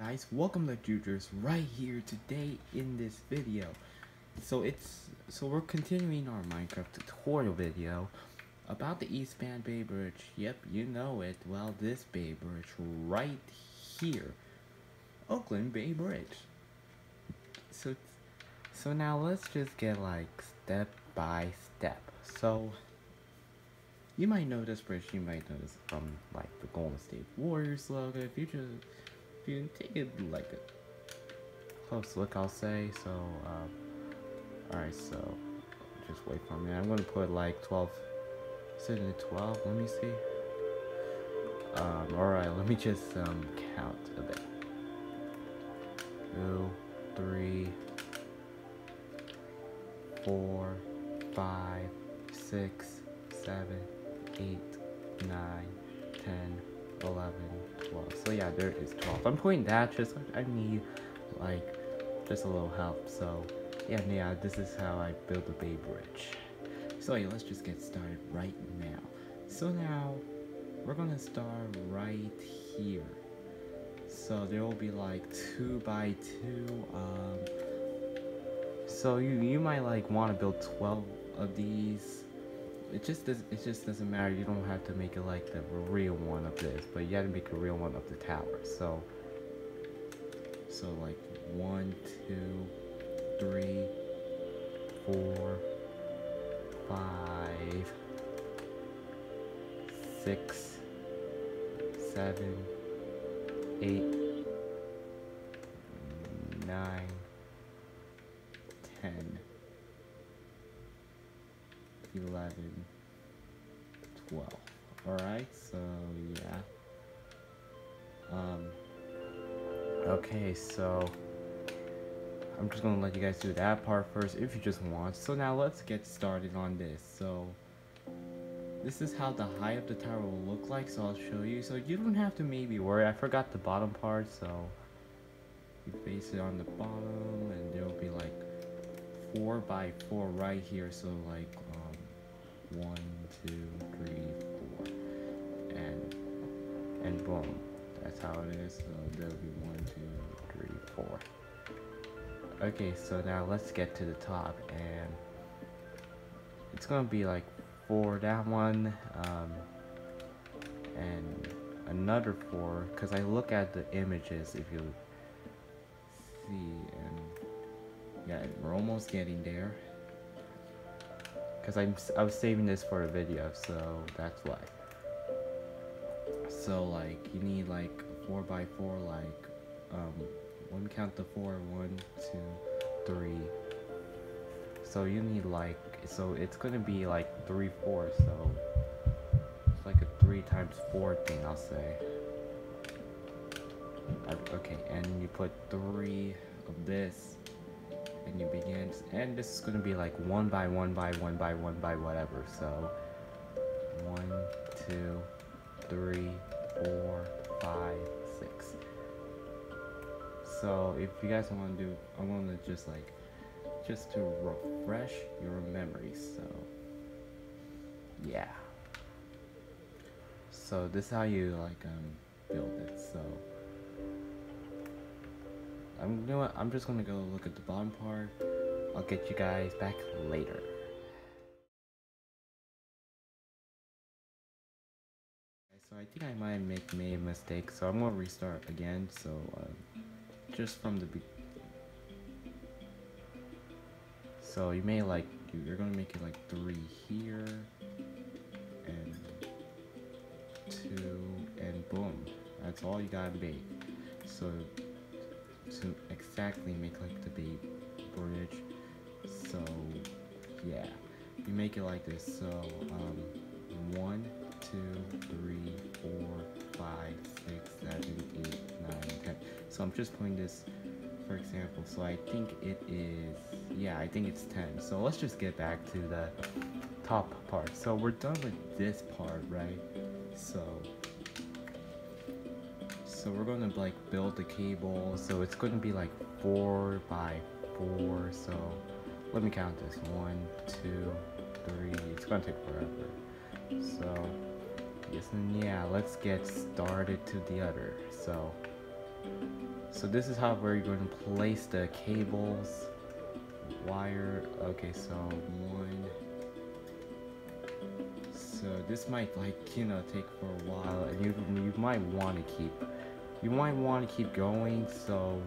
guys, welcome to Juters right here today in this video. So we're continuing our Minecraft tutorial video about the East Van Bay Bridge. Yep, you know it. Well, this Bay Bridge right here. Oakland Bay Bridge. So now let's just get like step by step. So you might know this bridge, you might know this from like the Golden State Warriors logo. If you take it like a close look, I'll say. So alright, so just wait for me. I'm gonna put like 12. Is it 12? Let me see. Alright, let me just count a bit. 2, 3, 4, 5, 6, 7, 8, 9, 10, 11, 12. So yeah, there is 12. I'm putting that just like I need like just a little help. So yeah, this is how I build the Bay Bridge. So yeah, let's just get started right now. So now we're gonna start right here. So there will be like 2 by 2. So you might like want to build 12 of these. It just doesn't matter. You don't have to make it like the real one of this, but you have to make a real one of the tower. So like 1, 2, 3, 4, 5, 6, 7, 8, 9, 10, 11, 12. Alright, so yeah. Okay, so I'm just gonna let you guys do that part first if you just want. So now let's get started on this. So this is how the height of the tower will look like, so I'll show you. So you don't have to maybe worry. I forgot the bottom part, so you face it on the bottom and there will be like 4 by 4 right here. So like 1, 2, 3, 4, and boom, that's how it is. So there'll be 1, 2, 3, 4. Okay, so now let's get to the top, and it's gonna be like 4 that one, and another 4, because I look at the images if you see, and yeah, we're almost getting there. Because I was saving this for a video, so that's why. So like you need like 4 by 4, like let me count the 4. 1, 2, 3. So you need like, so it's gonna be like 3 4. So it's like a 3 times 4 thing, I'll say. Okay, and you put 3 of this. And you begin, and this is going to be like 1 by 1 by 1 by 1 by whatever. So 1, 2, 3, 4, 5, 6. So if you guys want to do, I want to just to refresh your memories. So yeah. So this is how you like build it. So you know what, I'm just gonna go look at the bottom part. I'll get you guys back later. So I think I might have made a mistake, so I'm gonna restart again. So just from the so you may like you're gonna make it like 3 here and 2 and boom. That's all you gotta make. So to exactly make like the Bay Bridge. So yeah, you make it like this. So 1, 2, 3, 4, 5, 6, 7, 8, 9, 10. So I'm just putting this for example. So I think it is, yeah, I think it's 10. So let's just get back to the top part. So we're done with this part, right? So we're gonna like build the cable. So it's gonna be like 4 by 4. So let me count this. 1, 2, 3. It's gonna take forever. So yes, and yeah, let's get started to the other. So So this is how we're going to place the cables, wire. Okay, so one. So this might take for a while, and you might want to keep going. So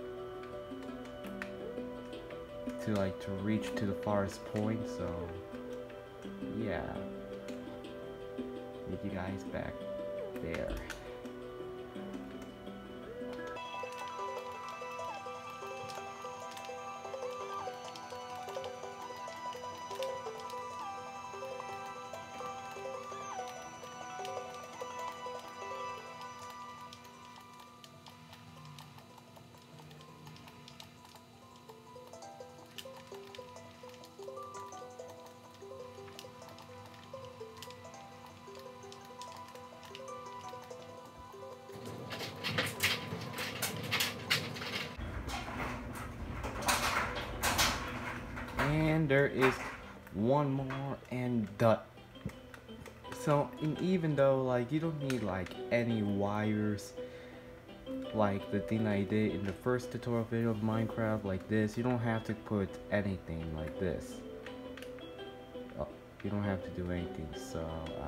to reach to the farthest point. So yeah, meet you guys back there. And there is one more, and even though you don't need any wires, like the thing I did in the first tutorial video of Minecraft, like this, you don't have to put anything like this. Oh, you don't have to do anything. So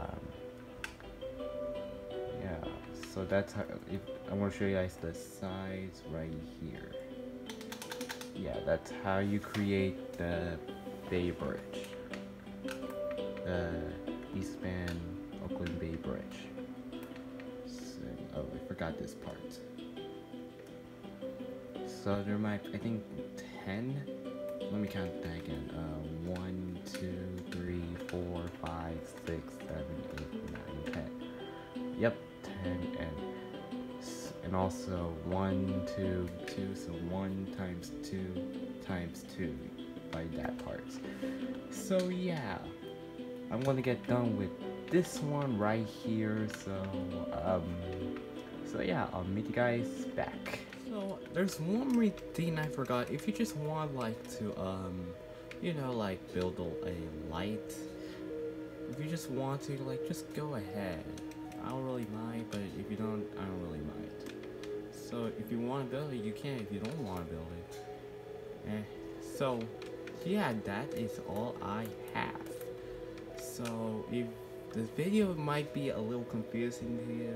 yeah, so that's how. If I want to show you guys the sides right here. Yeah, that's how you create the Bay Bridge. The Eastman Oakland Bay Bridge. So, oh, I forgot this part. So there might, I think, 10. Let me count that again. 1, 2, 3, 4, 5, 6, 7, 8, 9, 10. Yep, 10 and also 1, 2, 2. So 1 times 2 times 2 by that part. So yeah, I'm gonna get done with this one right here. So yeah, I'll meet you guys back. So there's one more thing I forgot. If you just want to build a light, if you just want to just go ahead. I don't really mind, but if you don't, I don't really mind. So if you want to build it, you can. If you don't want to build it, so yeah, that is all I have. So if this video might be a little confusing to you,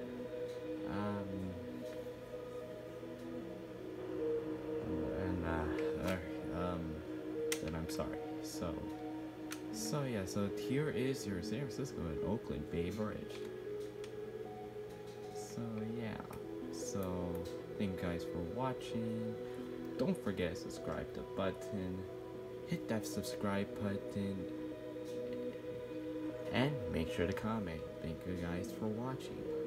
then I'm sorry. So yeah, so here is your San Francisco and Oakland Bay Bridge. So yeah, so thank you guys for watching. Don't forget to subscribe the button, hit that subscribe button, and make sure to comment. Thank you guys for watching.